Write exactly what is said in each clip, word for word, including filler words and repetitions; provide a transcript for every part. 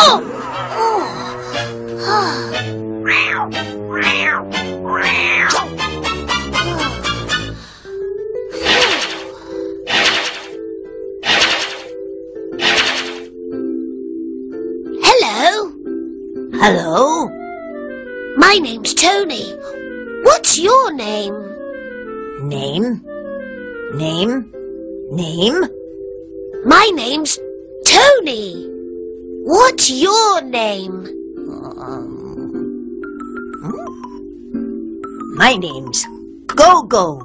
Oh! Hello. Hello? My name's Tony. What's your name? Name? Name? Name? My name's Tony. What's your name? Um, my name's Go-Go.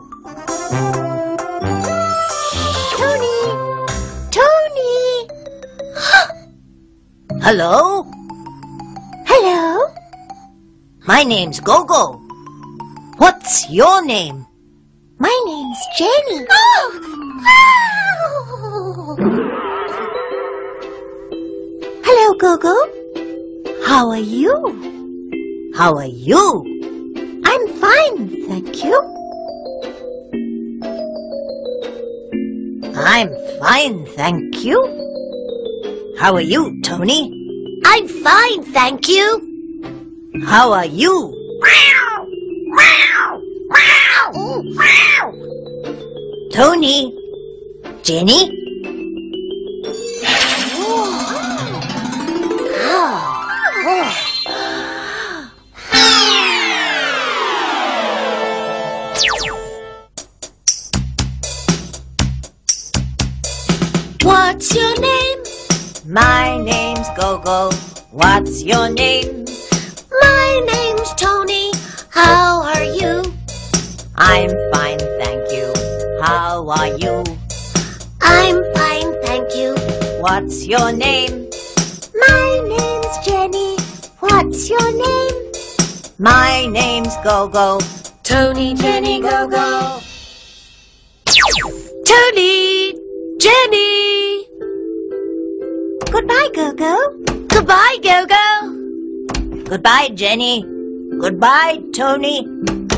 Tony. Tony. Hello? Hello. My name's Go-Go. What's your name? My name's Jenny. Hello, Gogo. How are you? How are you? I'm fine, thank you. I'm fine, thank you. How are you, Tony? I'm fine, thank you. How are you? Tony? Jenny? What's your name? My name's Go-Go. What's your name? My name's Tony. How are you? I'm fine, thank you. How are you? I'm fine, thank you. What's your name? My name's Jenny. What's your name? My name's Go-Go. Tony, Jenny, Go-Go. Tony, Jenny. Goodbye, Go-Go. Goodbye, Go-Go. Goodbye, Jenny. Goodbye, Tony.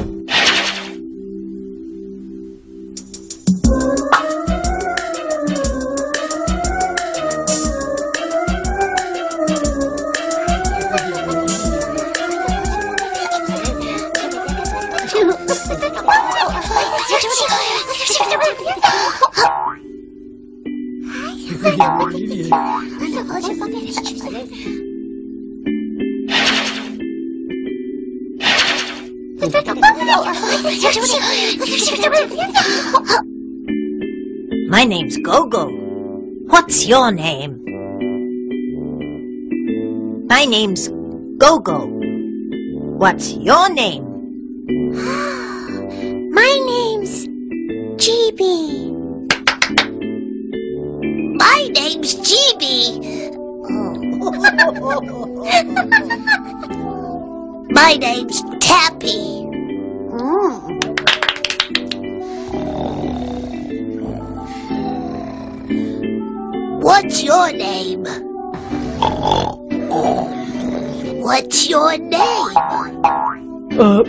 My name's Go-Go. What's your name? My name's Go-Go. What's your name? My name's G B. My name's G B. My name's Tappy. Mm. What's your name? What's your name? Uh,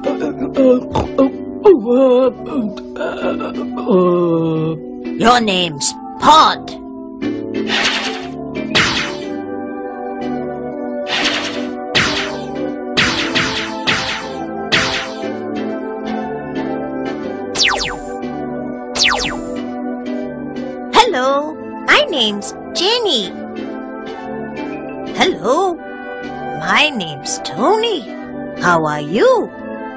uh, uh, Your name's Pod. Hello, my name's Jenny. Hello, my name's Tony. How are you?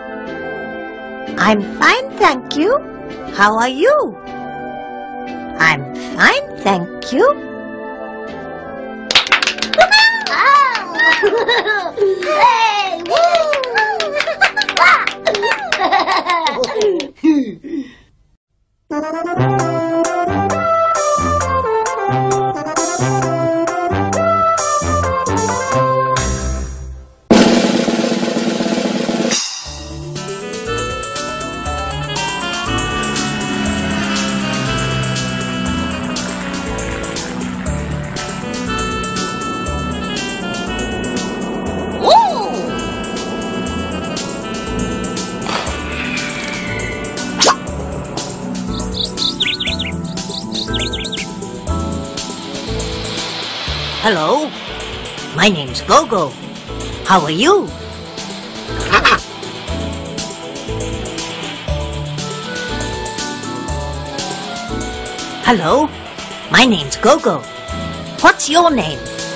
I'm fine, thank you. How are you? I'm fine, thank you. Hey, Hello, My name's Gogo. How are you? Hello, my name's Gogo. What's your name?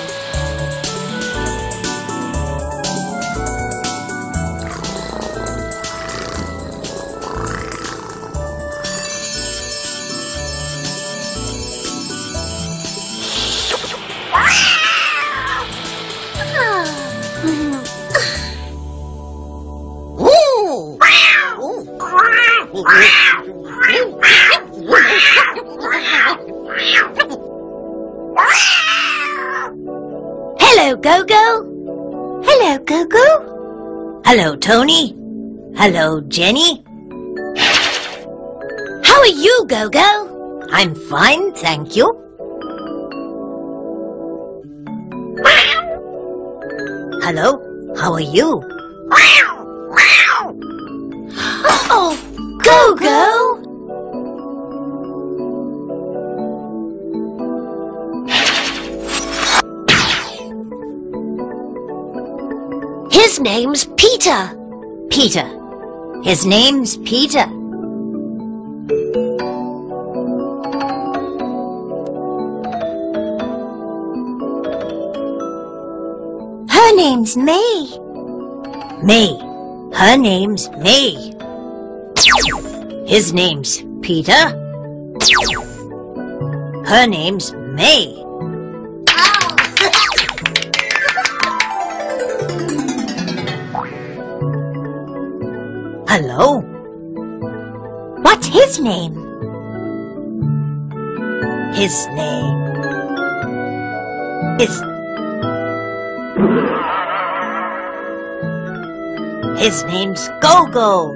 Hello, Gogo. Hello, Gogo. Hello, Tony. Hello, Jenny. How are you, Gogo? I'm fine, thank you. Hello, how are you? Oh, Gogo! His name's Peter. Peter. His name's Peter. Her name's May. May. Her name's May. His name's Peter. Her name's May. Hello. What's his name? His name is... His name's Gogo.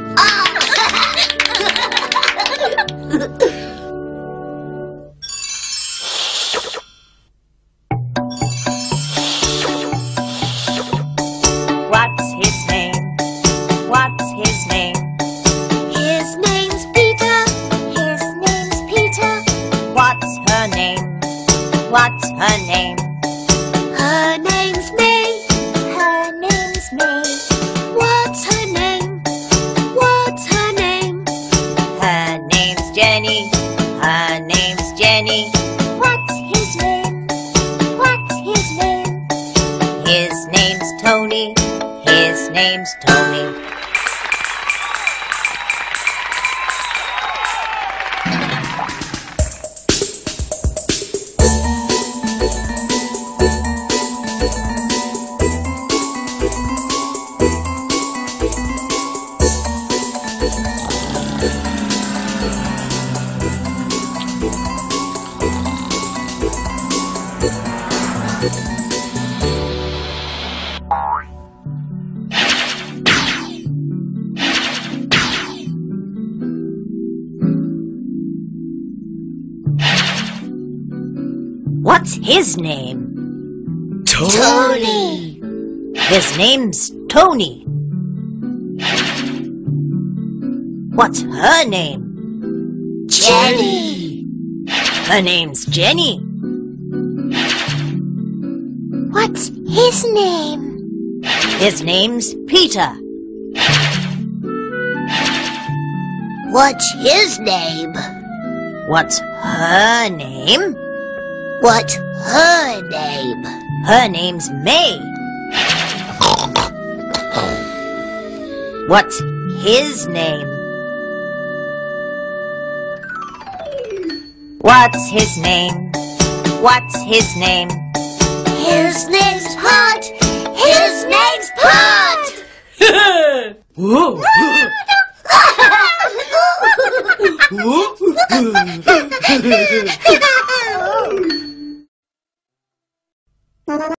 What's his name? What's his name? His name's Peter. His name's Peter. What's her name? What's her name? Her name's May. Her name's May. What's her name? What's her name? Her name's Jenny. Her name's Jenny. What's his name? What's his name? His name's Tony. His name's Tony. What's his name? Tony. His name's Tony. What's her name? Jenny. Her name's Jenny. What's his name? His name's Peter. What's his name? What's her name? What's her name? Her name's May. What's his name? What's his name? What's his name? His name's Pot. His name's Pot. Whoa. Whoa.